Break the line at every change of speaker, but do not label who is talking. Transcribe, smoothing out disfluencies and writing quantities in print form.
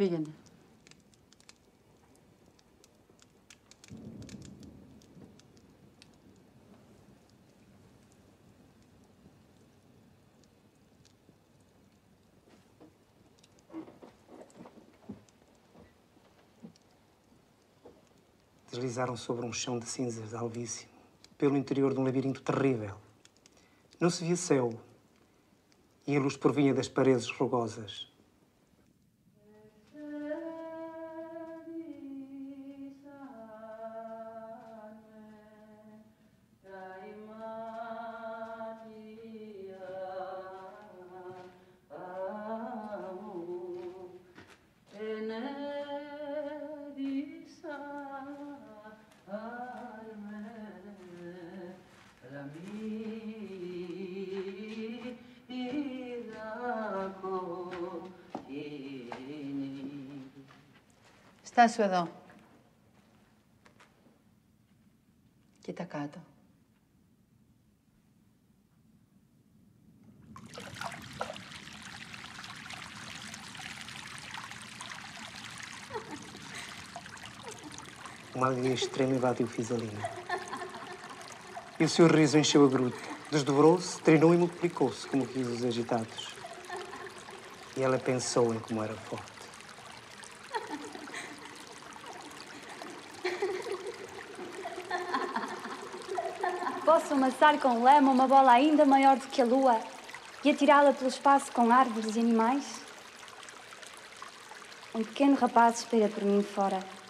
Begin.
Deslizaram sobre um chão de cinzas alvíssimo, pelo interior de um labirinto terrível. Não se via céu, e a luz provinha das paredes rugosas.
Στάσου εδώ. Κοίτα κάτω.
Uma alegria extrema invadiu Fisalina. E o seu riso encheu a gruta. Desdobrou-se, trinou e multiplicou-se como risos agitados. E ela pensou em como era forte.
Posso amassar com lama uma bola ainda maior do que a lua e atirá-la pelo espaço com árvores e animais? Um pequeno rapaz espera por mim fora.